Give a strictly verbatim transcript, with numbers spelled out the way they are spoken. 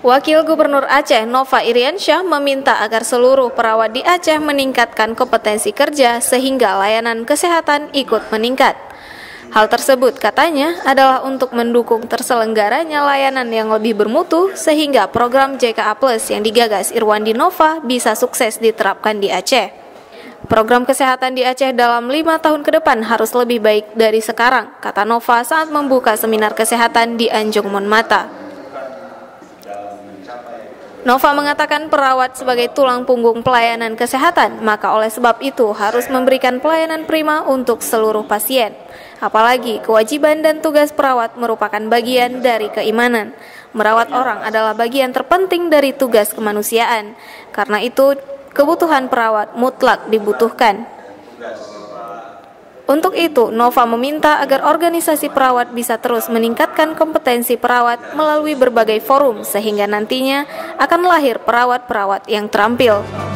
Wakil Gubernur Aceh Nova Iriansyah meminta agar seluruh perawat di Aceh meningkatkan kompetensi kerja sehingga layanan kesehatan ikut meningkat. Hal tersebut katanya adalah untuk mendukung terselenggaranya layanan yang lebih bermutu sehingga program J K A Plus yang digagas Irwandi Nova bisa sukses diterapkan di Aceh. Program kesehatan di Aceh dalam lima tahun ke depan harus lebih baik dari sekarang, kata Nova saat membuka seminar kesehatan di Anjung Monmata. Nova mengatakan perawat sebagai tulang punggung pelayanan kesehatan, maka oleh sebab itu harus memberikan pelayanan prima untuk seluruh pasien. Apalagi kewajiban dan tugas perawat merupakan bagian dari keimanan. Merawat orang adalah bagian terpenting dari tugas kemanusiaan. Karena itu, kebutuhan perawat mutlak dibutuhkan. Untuk itu, Nova meminta agar organisasi perawat bisa terus meningkatkan kompetensi perawat melalui berbagai forum sehingga nantinya akan lahir perawat-perawat yang terampil.